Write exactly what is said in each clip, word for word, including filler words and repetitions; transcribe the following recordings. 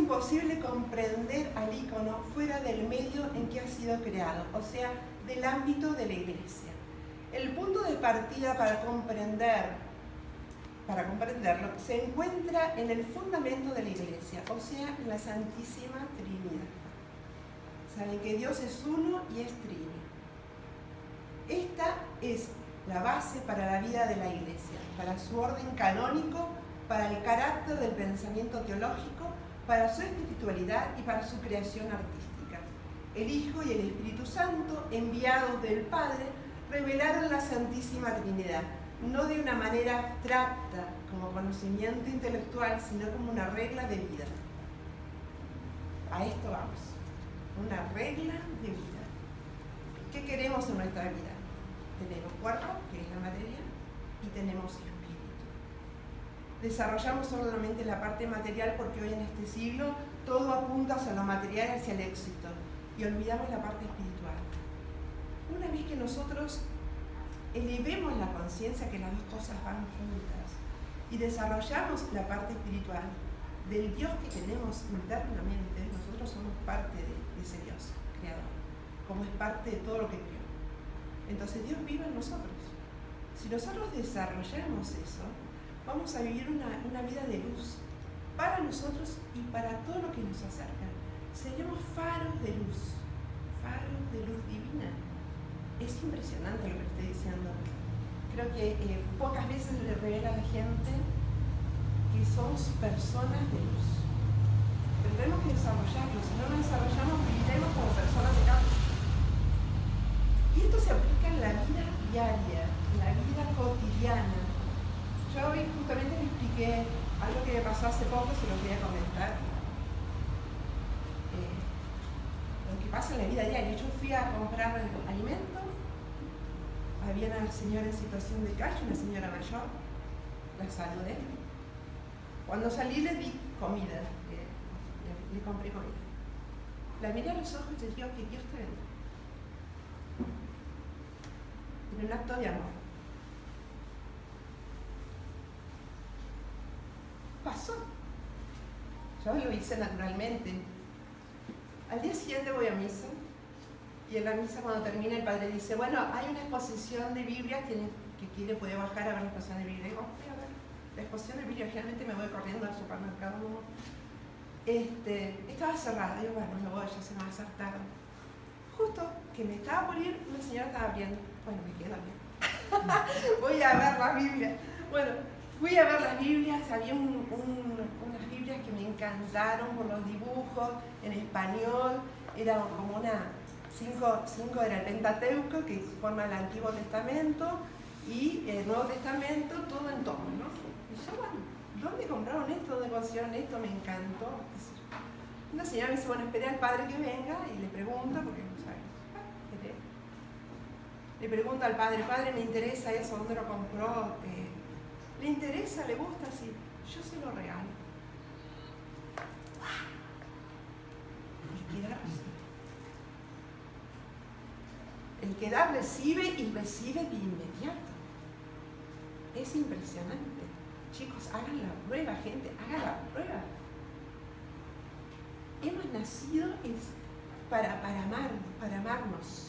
imposible comprender al ícono fuera del medio en que ha sido creado, o sea, del ámbito de la iglesia. El punto de partida para comprender, para comprenderlo se encuentra en el fundamento de la iglesia, o sea, en la Santísima Trinidad. Saben que Dios es uno y es trino. Esta es la base para la vida de la iglesia, para su orden canónico, para el carácter del pensamiento teológico, para su espiritualidad y para su creación artística. El Hijo y el Espíritu Santo, enviados del Padre, revelaron la Santísima Trinidad, no de una manera abstracta, como conocimiento intelectual, sino como una regla de vida. A esto vamos, una regla de vida. ¿Qué queremos en nuestra vida? Tenemos cuerpo, que es la materia, y tenemos espíritu. Desarrollamos solamente la parte material porque hoy en este siglo todo apunta hacia lo material, hacia el éxito, y olvidamos la parte espiritual. Una vez que nosotros elevemos la conciencia que las dos cosas van juntas y desarrollamos la parte espiritual del Dios que tenemos internamente, nosotros somos parte de, de ese Dios creador, como es parte de todo lo que creó. Entonces Dios vive en nosotros. Si nosotros desarrollamos eso, vamos a vivir una, una vida de luz para nosotros y para todo lo que nos acerca. Seremos faros de luz, faros de luz divina. Es impresionante lo que estoy diciendo. Creo que eh, pocas veces le revela a la gente que somos personas de luz. Pero tenemos que desarrollarlo. Si no lo desarrollamos, viviremos como personas de campo. Y esto se aplica en la vida diaria, en la vida cotidiana. Yo hoy justamente le expliqué algo que me pasó hace poco, se lo voy a comentar. Eh, lo que pasa en la vida diaria. Yo fui a comprar alimento, había una señora en situación de calle, una señora mayor, la saludé. Cuando salí le di comida, le, le, le compré comida. La miré a los ojos y le dije, que Dios te bendiga. En un acto de amor. Pasó. Yo lo hice naturalmente. Al día siguiente voy a misa y en la misa cuando termina el padre dice, bueno, hay una exposición de Biblia, quien que quiere puede bajar a ver la exposición de Biblia. Y digo, voy a ver la exposición de Biblia, generalmente me voy corriendo al supermercado. Este, estaba cerrada, digo, bueno, me voy, ya se me va a hacer tarde. Justo que me estaba por ir, una señora estaba abriendo. Bueno, me queda bien. Voy a ver las Biblias. Bueno, fui a ver las Biblias, había un, un, unas Biblias que me encantaron por los dibujos, en español, era como una, cinco, cinco era el Pentateuco, que forma el Antiguo Testamento, y el Nuevo Testamento, todo en tomo, ¿no? Y yo, bueno, ¿dónde compraron esto? ¿Dónde consiguieron esto? Me encantó. Una señora me dice, bueno, esperé al padre que venga, y le pregunto, porque no sabe. Le pregunto al padre, padre, me interesa eso, ¿dónde lo compró? Eh, ¿Le interesa? ¿Le gusta? Sí, yo se lo regalo. El que da recibe. El que da recibe y recibe de inmediato. Es impresionante. Chicos, hagan la prueba, gente, hagan la prueba. Hemos nacido es para, para amar, para amarnos.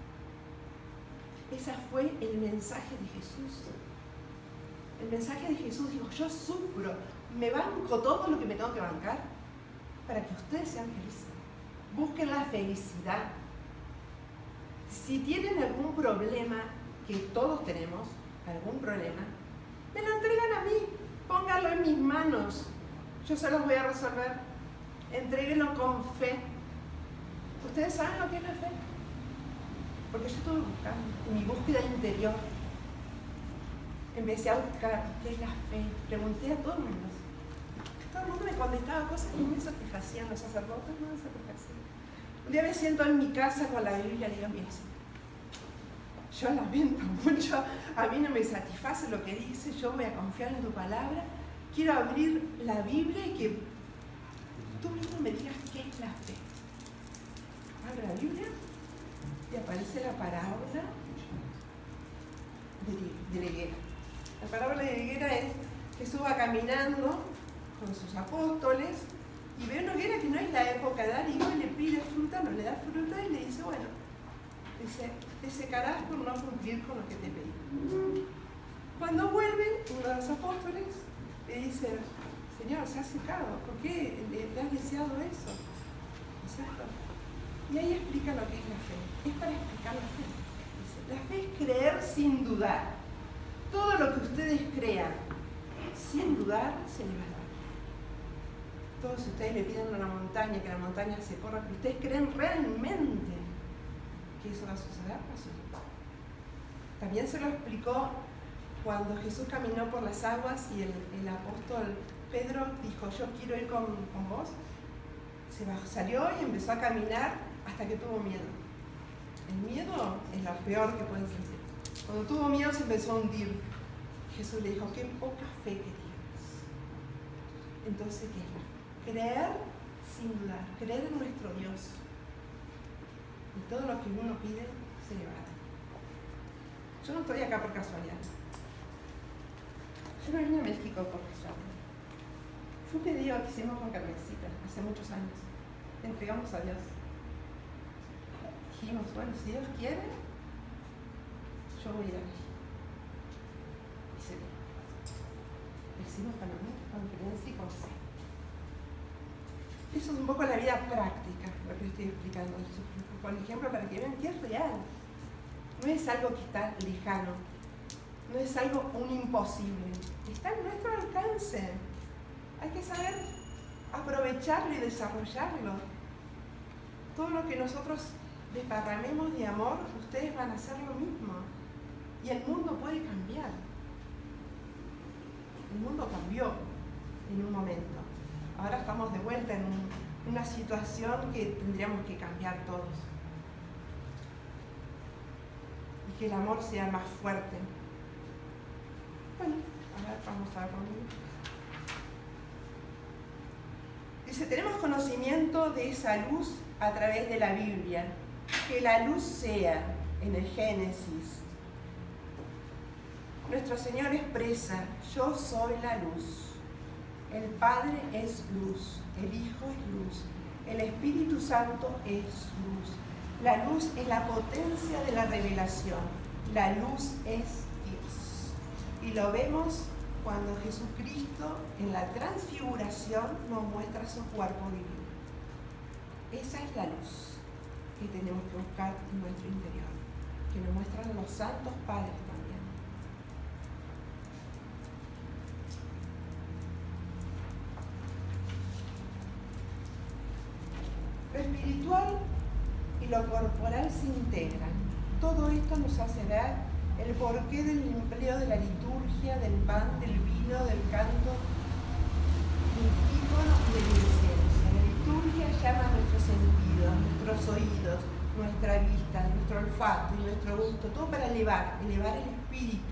Ese fue el mensaje de Jesús. El mensaje de Jesús dijo, yo sufro, me banco todo lo que me tengo que bancar para que ustedes sean felices. Busquen la felicidad. Si tienen algún problema, que todos tenemos, algún problema, me lo entregan a mí, pónganlo en mis manos, yo se los voy a resolver. Entréguenlo con fe. ¿Ustedes saben lo que es la fe? Porque yo estuve buscando, en mi búsqueda interior, empecé a buscar qué es la fe, pregunté a todo el mundo. Todo el mundo me contestaba cosas que me satisfacían, los sacerdotes no me satisfacían. Un día me siento en mi casa con la Biblia y le digo, mira, yo lamento mucho, a mí no me satisface lo que dice, yo voy a confiar en tu palabra, quiero abrir la Biblia y que tú mismo me digas qué es la fe. Abro la Biblia y aparece la parábola de, de la higuera. La parábola de la higuera es Jesús va caminando con sus apóstoles y ve una higuera que fruta, no le da fruta y le dice, bueno, dice, te secarás por no cumplir con lo que te pedí. Cuando vuelven, uno de los apóstoles le dice, Señor, se ha secado, ¿por qué le has deseado eso? ¿No es cierto? Y ahí explica lo que es la fe. Es para explicar la fe. Dice, la fe es creer sin dudar. Todo lo que ustedes crean sin dudar se les va a dar. Todos ustedes le piden a una montaña que la montaña se corra, pero ustedes creen realmente que eso va a suceder, va a suceder. También se lo explicó cuando Jesús caminó por las aguas y el, el apóstol Pedro dijo, yo quiero ir con, con vos. Se bajó, salió y empezó a caminar hasta que tuvo miedo. El miedo es lo peor que pueden sentir. Cuando tuvo miedo se empezó a hundir. Jesús le dijo, qué poca fe que tienes. Entonces, ¿qué es la fe? Creer sin dudar, creer en nuestro Dios. Y todo lo que uno pide se le va a dar. Yo no estoy acá por casualidad. Yo no vine a México por casualidad. Fue un pedido que hicimos con Carmencita hace muchos años. Le entregamos a Dios. Dijimos, bueno, si Dios quiere, yo voy a ir aquí. Y se dio. Lo hicimos con amor, con creencia y con fe. Eso es un poco la vida práctica, lo que estoy explicando. Por ejemplo, para que vean que es real. No es algo que está lejano. No es algo un imposible. Está en nuestro alcance. Hay que saber aprovecharlo y desarrollarlo. Todo lo que nosotros desparramemos de amor, ustedes van a hacer lo mismo. Y el mundo puede cambiar. El mundo cambió en un momento. Ahora estamos de vuelta en un, una situación que tendríamos que cambiar todos. Y que el amor sea más fuerte. Bueno, a ver, vamos a ver conmigo. Dice, tenemos conocimiento de esa luz a través de la Biblia. Que la luz sea, en el Génesis. Nuestro Señor expresa, yo soy la luz. El Padre es luz, el Hijo es luz, el Espíritu Santo es luz. La luz es la potencia de la revelación. La luz es Dios. Y lo vemos cuando Jesucristo en la transfiguración nos muestra su cuerpo divino. Esa es la luz que tenemos que buscar en nuestro interior, que nos muestran los santos padres también. Lo espiritual y lo corporal se integran. Todo esto nos hace ver el porqué del empleo de la liturgia, del pan, del vino, del canto, del ícono y del incienso. La liturgia llama a nuestros sentidos, nuestros oídos, nuestra vista, nuestro olfato y nuestro gusto, todo para elevar, elevar el espíritu.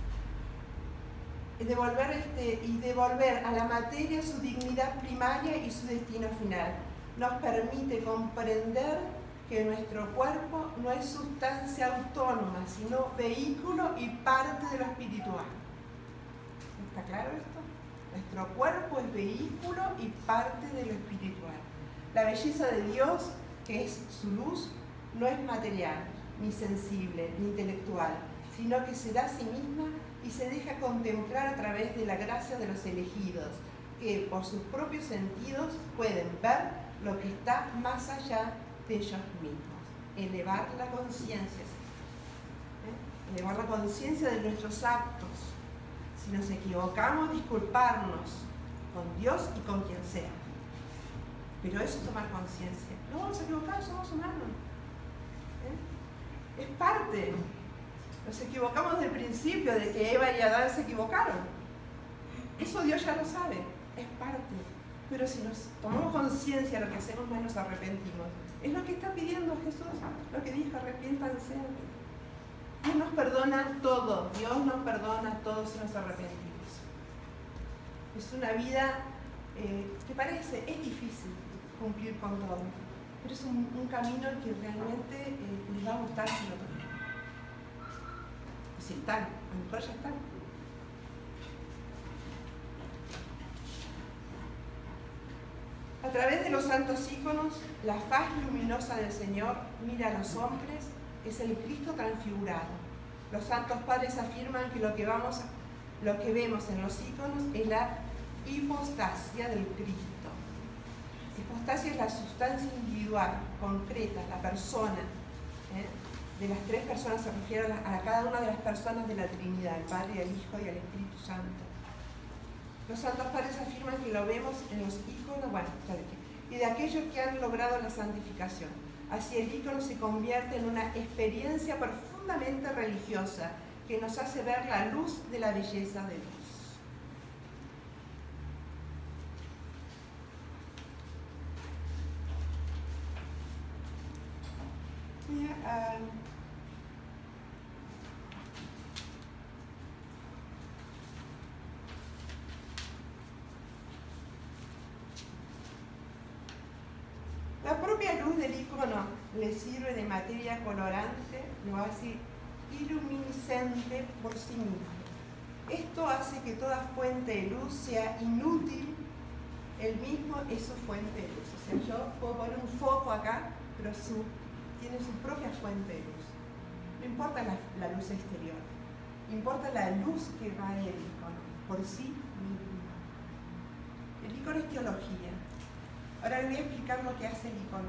Y devolver, este, y devolver a la materia su dignidad primaria y su destino final. Nos permite comprender que nuestro cuerpo no es sustancia autónoma, sino vehículo y parte de lo espiritual. ¿Está claro esto? Nuestro cuerpo es vehículo y parte de lo espiritual. La belleza de Dios, que es su luz, no es material, ni sensible, ni intelectual, sino que se da a sí misma y se deja contemplar a través de la gracia de los elegidos, que por sus propios sentidos pueden ver lo que está más allá de ellos mismos. Elevar la conciencia, ¿eh? Elevar la conciencia de nuestros actos. Si nos equivocamos, disculparnos con Dios y con quien sea. Pero eso es tomar conciencia. No vamos a equivocar, somos humanos. ¿Eh? Es parte. Nos equivocamos desde el principio de que Eva y Adán se equivocaron. Eso Dios ya lo sabe, es parte. Pero si nos tomamos conciencia de lo que hacemos, más nos arrepentimos. Es lo que está pidiendo Jesús, lo que dijo, arrepiéntanse. Dios nos perdona todo, Dios nos perdona todo si nos arrepentimos. Es una vida eh, que parece, es difícil cumplir con todo, pero es un, un camino que realmente eh, les va a gustar si lo toman. Si están, a lo mejor ya están. A través de los santos íconos, la faz luminosa del Señor mira a los hombres, es el Cristo transfigurado. Los santos padres afirman que lo que, vamos, lo que vemos en los íconos es la hipostasia del Cristo. Hipostasia es la sustancia individual, concreta, la persona. ¿eh? De las tres personas se refiere a, la, a cada una de las personas de la Trinidad, el Padre, el Hijo y el Espíritu Santo. Los santos padres afirman que lo vemos en los íconos, bueno, y de aquellos que han logrado la santificación. Así el ícono se convierte en una experiencia profundamente religiosa que nos hace ver la luz de la belleza de Dios. Voy a, uh, La propia luz del icono le sirve de materia colorante, lo hace iluminiscente por sí mismo. Esto hace que toda fuente de luz sea inútil, el mismo es su fuente de luz. O sea, yo puedo poner un foco acá, pero su, tiene su propia fuente de luz. No importa la, la luz exterior, importa la luz que irradia el icono, por sí mismo. El icono es teología. Ahora les voy a explicar lo que hace el icono.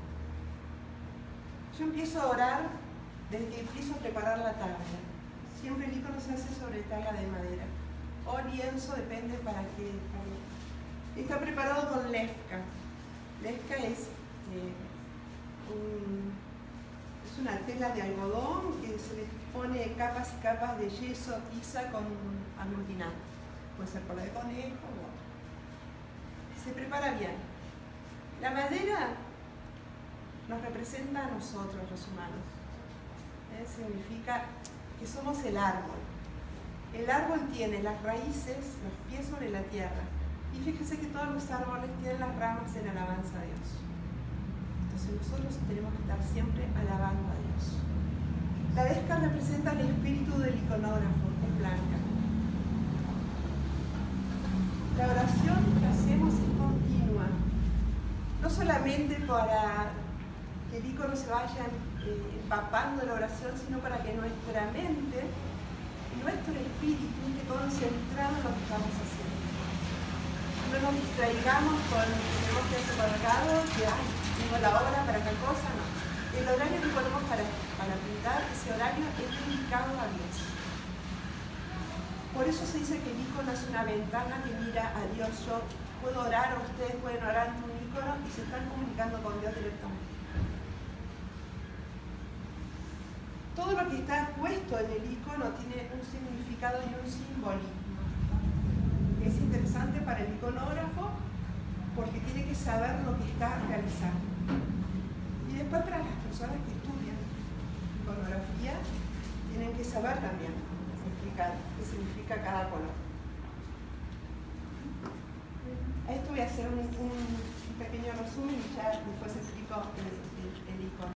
Yo empiezo a orar desde que empiezo a preparar la tabla. Siempre el icono se hace sobre tabla de madera o lienzo, depende para qué. Está preparado con lefka. Lefka es, eh, un, es una tela de algodón que se le pone capas y capas de yeso tiza con aglutinante. Puede ser cola de conejo o otro. Se prepara bien. La madera nos representa a nosotros, los humanos. ¿Eh? Significa que somos el árbol. El árbol tiene las raíces, los pies sobre la tierra. Y fíjense que todos los árboles tienen las ramas en alabanza a Dios. Entonces nosotros tenemos que estar siempre alabando a Dios. La desca representa el espíritu del iconógrafo, es blanca. La oración que hacemos es continua. No solamente para que el icono se vaya eh, empapando de la oración, sino para que nuestra mente y nuestro espíritu esté concentrado en lo que estamos haciendo. No nos distraigamos con tenemos que hacer colgado, que ay, tengo la hora para tal cosa, no. El horario que ponemos para, para pintar, ese horario es dedicado a Dios. Por eso se dice que el icono es una ventana que mira a Dios. Yo puedo orar, o ustedes pueden orar ante un icono y se están comunicando con Dios directamente. Todo lo que está puesto en el icono tiene un significado y un simbolismo. Es interesante para el iconógrafo porque tiene que saber lo que está realizando. Y después para las personas que estudian iconografía tienen que saber también explicar qué significa cada color. A esto voy a hacer un, un pequeño resumen y ya después explico el, el, el icono.